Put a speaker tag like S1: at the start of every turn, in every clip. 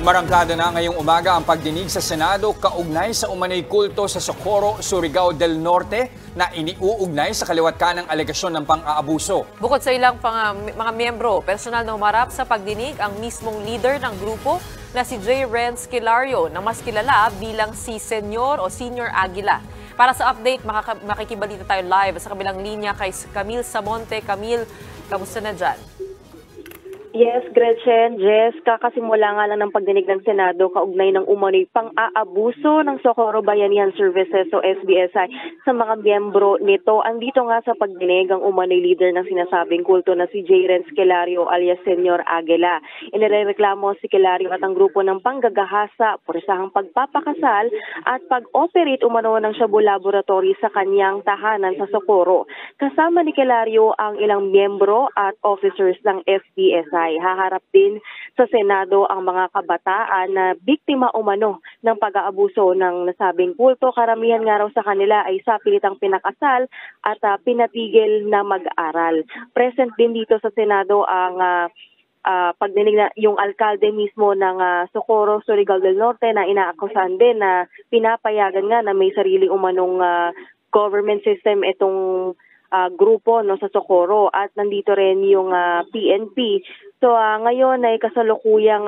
S1: Umarangkada na ngayong umaga ang pagdinig sa Senado kaugnay sa umano'y kulto sa Socorro, Surigao del Norte na iniuugnay sa kaliwat kanang alegasyon ng pang-aabuso.
S2: Bukod sa ilang mga miyembro, personal na humarap sa pagdinig ang mismong leader ng grupo na si J. Renz Kilario na mas kilala bilang si Senyor o Senior Aguila. Para sa update, makikibalita tayo live sa kabilang linya kay Camille Samonte. Camille, kamusta na dyan?
S3: Yes, Gretchen, Jess, kakasimula nga lang ng pagdinig ng Senado kaugnay ng umano'y pang-aabuso ng Socorro Bayanihan Services o SBSI sa mga miyembro nito. Andito nga sa pagdinig ang umano'y leader ng sinasabing kulto na si J. Renz Kilario alias Senyor Aguila. Inireklamo si Kilario at ang grupo ng panggagahasa, puresahang pagpapakasal at pag-operate umano ng Shabu Laboratory sa kanyang tahanan sa Socorro. Kasama ni Kilario ang ilang miyembro at officers ng SBSI. Haharap din sa Senado ang mga kabataan na biktima umano ng pag-aabuso ng nasabing kulto. Karamihan nga raw sa kanila ay sa pilitang pinakasal at pinatigil na mag-aral. Present din dito sa Senado ang pagdinig na yung alkalde mismo ng Socorro, Surigao del Norte na inaakusahan din na pinapayagan nga na may sarili umanong government system itong grupo no sa Socorro at nandito rin yung PNP. So ngayon ay kasalukuyang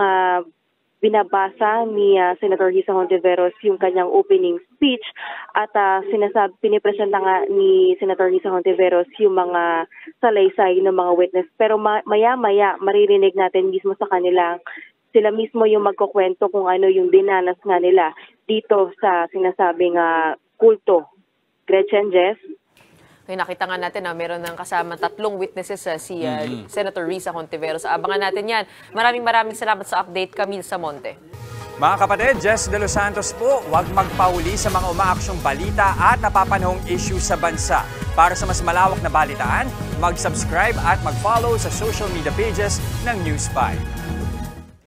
S3: binabasa ni Senator Risa Hontiveros yung kanyang opening speech at pinipresenta nga ni Senator Risa Hontiveros yung mga salaysay ng mga witness. Pero maya-maya maririnig natin mismo sa kanila, sila mismo yung magkukwento kung ano yung dinanas nga nila dito sa sinasabing kulto. Gretchen, Jess?
S2: Okay, nakita nga natin na meron ng kasama 3 witnesses si Senator Risa Hontiveros. Abangan natin yan. Maraming salamat sa update, Camille Samonte.
S1: Mga kapatid, Jess De Los Santos po, huwag magpauli sa mga umaaksyong balita at napapanahong issue sa bansa. Para sa mas malawak na balitaan, mag-subscribe at mag-follow sa social media pages ng News 5.